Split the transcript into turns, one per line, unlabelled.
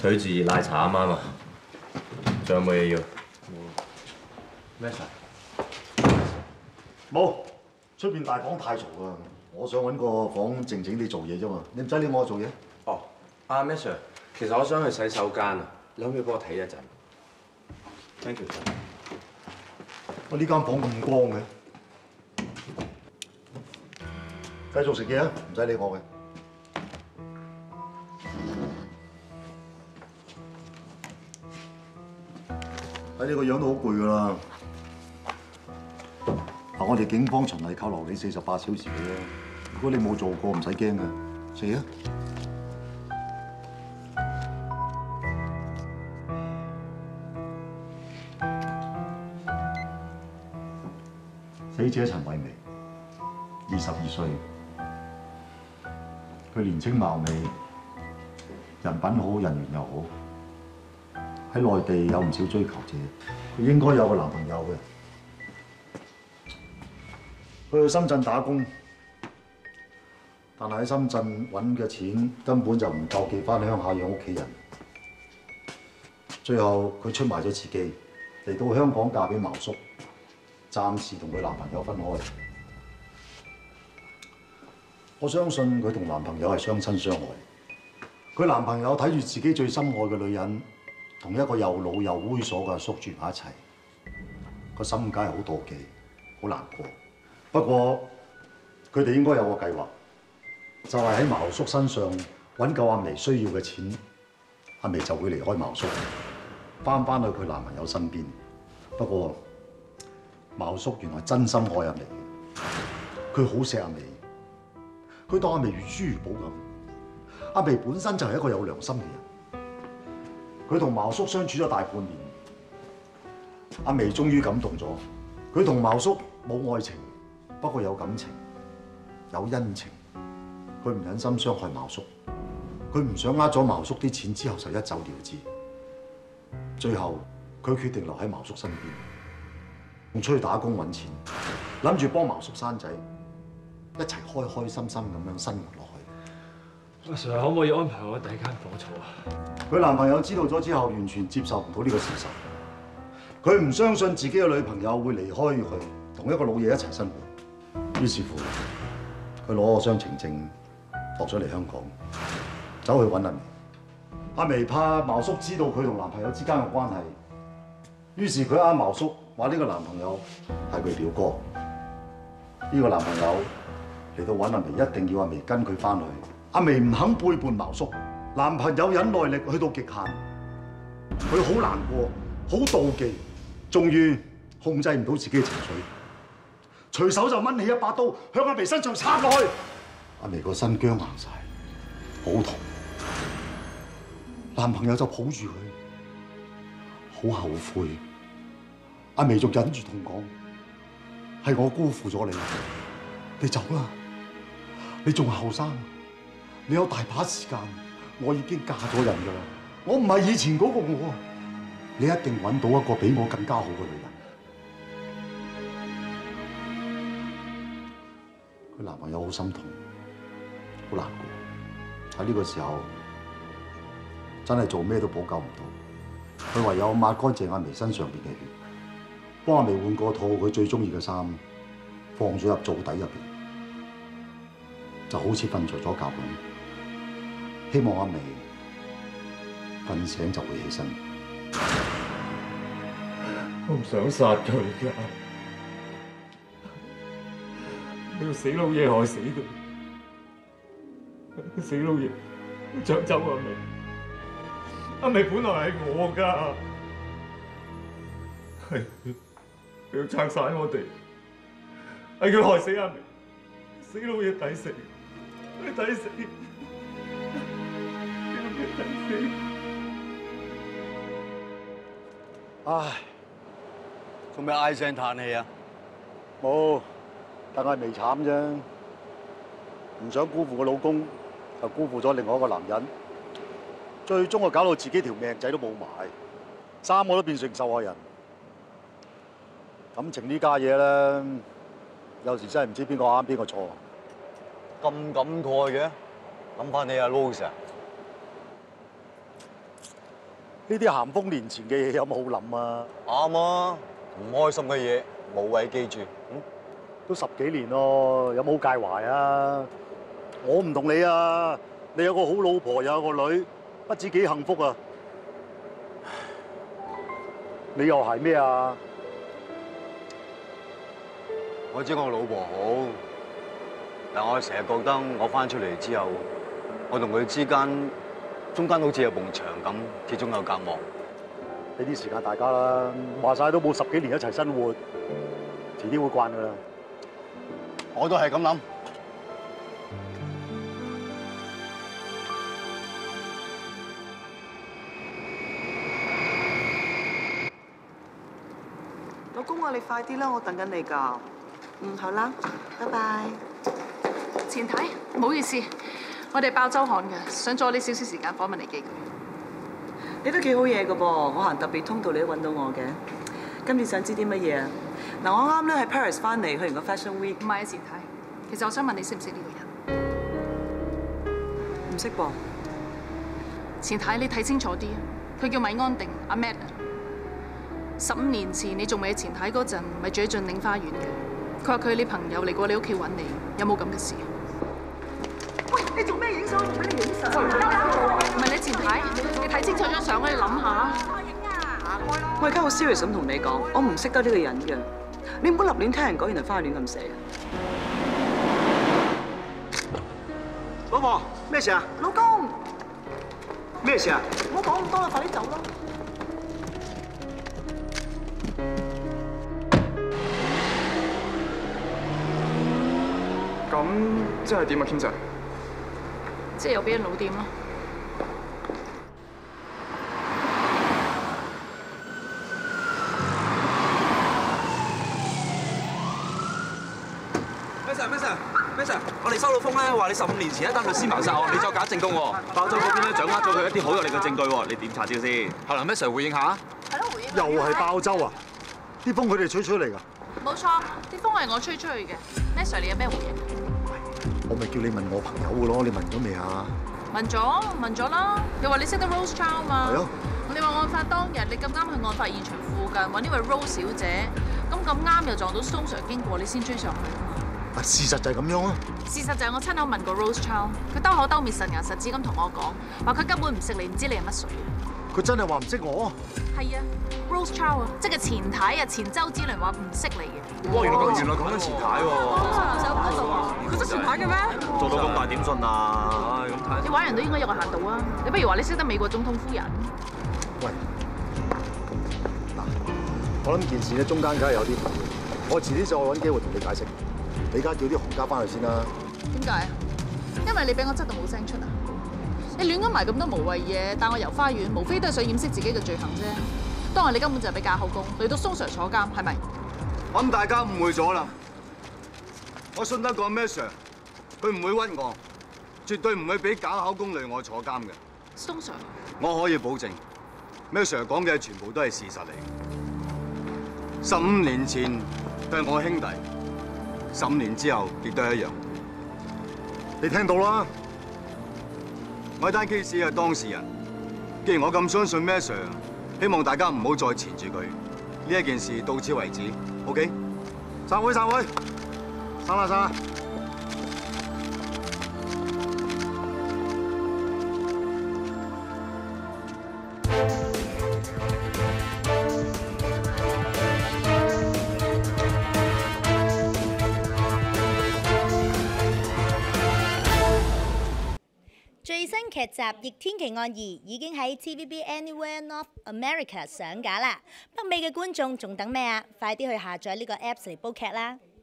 取自熱奶茶啱啱啊？仲有冇嘢要？
咩事？冇，出邊大房太嘈啊！我想揾個房靜靜地做嘢啫嘛。你唔使理我做嘢。
哦，阿咩 Sir，其實我想去洗手間啊，你可唔可以幫我睇一陣 ？Thank you。
我呢間房咁光嘅，繼續食嘢啊！唔使理我嘅。睇你個樣都好攰㗎啦。嗱，我哋警方循例扣留你48小時嘅啫。如果你冇做過，唔使驚嘅。食啊！死者陳慧薇，22歲，佢年青貌美，人品好，人緣又好。喺內地有唔少追求者，佢應該有個男朋友嘅。佢去深圳打工，但係喺深圳揾嘅錢根本就唔夠寄翻鄉下養屋企人。最後佢出賣咗自己，嚟到香港嫁俾茅叔，暫時同佢男朋友分開。我相信佢同男朋友係相親相愛。佢男朋友睇住自己最心愛嘅女人，同一個又老又猥瑣嘅阿叔住埋一齊，個心梗係好妒忌，好難過。不過佢哋應該有個計劃，就係喺茅叔身上揾夠阿薇需要嘅錢，阿薇就會離開茅叔，翻去佢男朋友身邊。不過茅叔原來真心愛阿薇，佢好錫阿薇，佢當阿薇如珠如寶咁。阿薇本身就係一個有良心嘅人。佢同茅叔相處咗大半年，阿薇終於感動咗。佢同茅叔冇愛情，不過有感情，有恩情。佢唔忍心傷害茅叔，佢唔想呃咗茅叔啲錢之後就一走了之。最後佢決定留喺茅叔身邊，仲出去打工揾錢，諗住幫茅叔生仔，一齊開開心心咁樣生活落去。
阿 Sir 可唔可以安排我第一間房坐啊？
佢男朋友知道咗之後，完全接受唔到呢個事實。佢唔相信自己嘅女朋友會離開佢，同一個老嘢一齊生活。於是乎，佢攞個雙程證落咗嚟香港，走去揾阿薇。阿薇怕茅叔知道佢同男朋友之間嘅關係，於是佢呃茅叔話呢個男朋友係佢表哥。呢個男朋友嚟到揾阿薇，一定要阿薇跟佢翻去。阿薇唔肯背叛茅叔，男朋友忍耐力去到極限，佢好難過，好妒忌，終於控制唔到自己嘅情緒，隨手就掹起一把刀向阿薇身上插落去。阿薇個身僵硬晒，好痛。男朋友就抱住佢，好後悔。阿薇仲忍住痛講：係我辜負咗你，你走啦，你仲後生。你有大把時間，我已經嫁咗人㗎啦。我唔係以前嗰個我，你一定揾到一個比我更加好嘅女人。佢男朋友好心痛，好難過。喺呢個時候，真係做咩都補救唔到。佢唯有抹乾淨阿薇身上邊嘅血，幫阿薇換過套佢最中意嘅衫，放咗入灶底入邊，就好似瞓着咗覺咁。希望阿薇瞓醒就會起身。
我唔想殺佢㗎，呢個死老嘢害死佢，死老嘢搶走阿薇，阿薇本來係我㗎，係佢要拆散我哋，係佢害死阿薇，死老嘢抵死，佢抵死。
唉，做咩唉聲嘆氣啊？
冇，但係未慘啫。唔想辜負個老公，就辜負咗另外一個男人，最終就搞到自己條命仔都冇埋，3個都變成受害人。感情呢家嘢咧，有時真係唔知邊個啱邊個錯。
咁感慨嘅，諗翻你阿 Rose 啊！
呢啲咸豐年前嘅嘢有冇好諗啊？
啱啊！唔開心嘅嘢無謂記住。
都10幾年咯，有冇介懷啊？我唔同你啊，你有個好老婆，又有個女，不知幾幸福啊！你又係咩啊？
我知我老婆好，但我成日覺得我翻出嚟之後，我同佢之間中間好似有埲牆咁，始終有隔膜。
俾啲時間大家啦，話晒都冇10幾年一齊生活，遲啲會慣噶啦。
我都係咁諗。
老公啊，你快啲啦，我等緊你㗎。好啦，拜拜。
前太，唔好意思，我哋爆周刊嘅，想阻你少少時間訪問你幾句。
你都幾好嘢㗎噃，我行特別通道你都揾到我嘅。今次想知啲乜嘢啊？嗱，我啱咧喺 Paris 翻嚟，去完個 Fashion Week。
唔係啊，前太，其實我想問你識唔識呢個人？
唔識噃。
前太，你睇清楚啲啊！佢叫米安定，阿 Matt。15年前你仲未喺前太嗰陣，咪住喺駿領花園嘅。佢話佢係你朋友嚟過你屋企揾你，有冇咁嘅事？
喂，你做咩影相？我俾你影相。
唔係你前太，你睇清楚張相，你諗下。
我而家好 serious 咁同你講，我唔識得呢個人嘅。你唔好立亂聽人講，原來花亂咁寫。
老婆，咩事啊？
老公，
咩事啊？
唔好講咁多啦，快啲走啦。
咁即係點啊，Kim Sir？
即係又俾人老掂咯。
咩事？我哋收到風咧，話你15年前一單律師謀殺案，你作假證供喎。爆州嗰邊咧掌握咗佢一啲好有力嘅證據喎，你點查照先？係啦，咩 Sir 回應下？
係咯，回應。
又係爆州啊！啲風佢哋吹出嚟㗎。
冇錯，啲風係我吹出去嘅。咩 Sir 你有咩回應？
我咪叫你問我朋友㗎咯，你問咗未啊？
問咗啦。你話你識得 Rose Chow 嘛？
係啊。
你話案發當日你咁啱去案發現場附近揾呢位 Rose 小姐，咁啱又撞到宋 Sir 經過，你先追上去啊嘛。
事實就係咁樣啊！
事實就係我親口問過 Rose Chow， 佢兜口兜面實牙實齒咁同我講，話佢根本唔識你，唔知你係乜水。
佢真係話唔識我？
係啊 ，Rose Chow 啊，即係前太啊，前周子倫話唔識你嘅。
哇！原來講緊前太喎。
佢識前太嘅咩？
做到咁大點信啊？咁睇。
你玩人都應該有個限度啊！你不如話你識得美國總統夫人。
喂，嗱，我諗件事咧中間梗係有啲唔對，我遲啲再揾機會同你解釋。你而家叫啲行家翻去先啦。
點解啊？因為你俾我窒到冇聲出啊！你亂噏埋咁多無謂嘢，帶我遊花園，無非都係想掩飾自己嘅罪行啫。當日你根本就係俾假口供，嚟到宋 Sir 坐監，係咪？
我諗大家誤會咗啦。我信得過咩 Sir， 佢唔會屈我，絕對唔會俾假口供累我坐監嘅。
宋 Sir，
我可以保證，咩 Sir 講嘅全部都係事實嚟。15年前佢係我兄弟。15年之後亦都係一樣。
你聽到啦？
我單 case 係當事人，既然我咁相信咩 Sir， 希望大家唔好再纏住佢。呢一件事到此為止 ，OK？ 散會，散啦。
最新劇集《逆天奇案2》已經喺 TVB Anywhere North America 上架啦！北美嘅觀眾仲等咩啊？快啲去下載呢個 Apps 嚟煲劇啦！